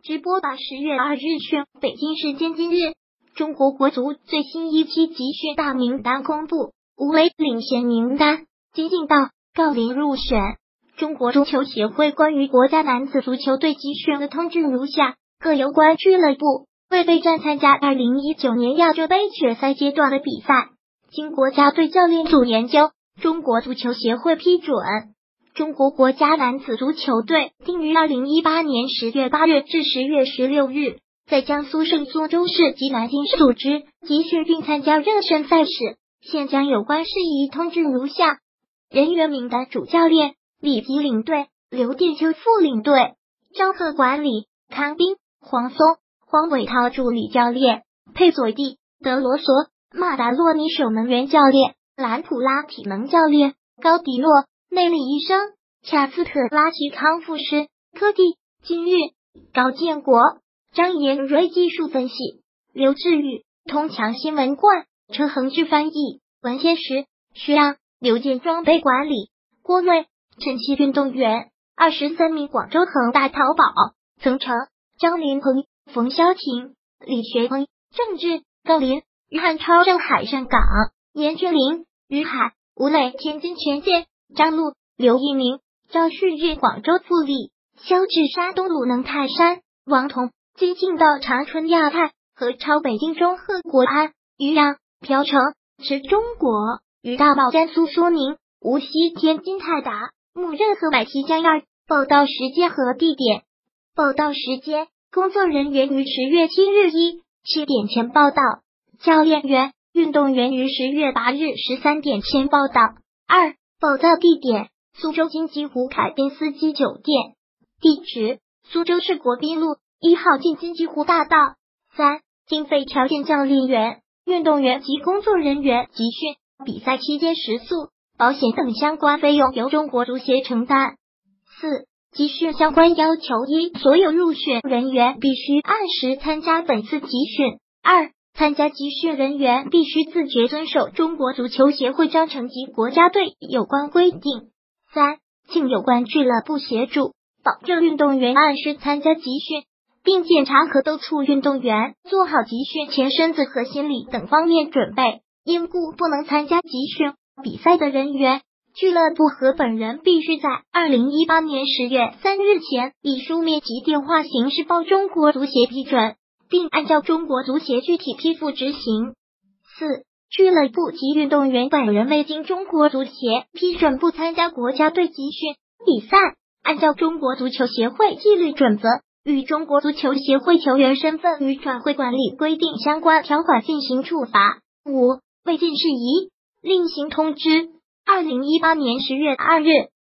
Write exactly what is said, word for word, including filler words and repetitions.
直播吧。十月二日讯，北京时间今日，中国国足最新一期集训大名单公布，吴磊领衔名单，金敬道、郜林入选。中国足球协会关于国家男子足球队集训的通知如下：各有关俱乐部为备战参加二零一九年亚洲杯决赛阶段的比赛，经国家队教练组研究，中国足球协会批准，中国国家男子足球队定于二零一八年十月八日至十月十六日，在江苏省苏州市及南京市组织集训并参加热身赛事。现将有关事宜通知如下：人员名单：主教练李吉领队，刘殿秋副领队，张贺管理，康斌、黄松、黄伟涛助理教练，佩佐蒂、德罗索、马达洛尼守门员教练，兰普拉体能教练，高迪洛、内力医生，恰斯特拉奇康复师，科蒂、金玉、高建国，张延瑞技术分析，刘志宇、通强新闻冠，车恒志翻译，文先石、徐亮、刘健装备管理，郭瑞、陈琦运动员，二十三名广州恒大淘宝，曾诚、张林鹏、冯潇霆、李学鹏，郑智、郜林、于汉超上海上港，严俊林、于海、吴磊天津权健，张璐、刘一鸣、赵旭日广州富力，肖志山东鲁能泰山，王彤、金敬道长春亚泰，何超北京中赫国安，于洋、朴成、持中国，于大宝甘肃苏宁，无锡天津泰达，穆任和买西江二。报道时间和地点：报道时间，工作人员于十月七日一七点前报道，教练员、运动员于十月八日十三点前报道。二、报道地点：苏州金鸡湖凯宾斯基酒店，地址：苏州市国宾路一号进金鸡湖大道。三、经费条件：教练员、运动员及工作人员集训、比赛期间食宿、保险等相关费用由中国足协承担。四、集训相关要求：一、所有入选人员必须按时参加本次集训。二、参加集训人员必须自觉遵守中国足球协会章程及国家队有关规定。三、请有关俱乐部协助，保证运动员按时参加集训，并检查和督促运动员做好集训前身子和心理等方面准备。因故不能参加集训比赛的人员，俱乐部和本人必须在二零一八年十月三日前以书面及电话形式报中国足协批准，并按照中国足协具体批复执行。四、俱乐部及运动员本人未经中国足协批准不参加国家队集训比赛，按照中国足球协会纪律准则与中国足球协会球员身份与转会管理规定相关条款进行处罚。五、未尽事宜另行通知。二零一八年十月二日，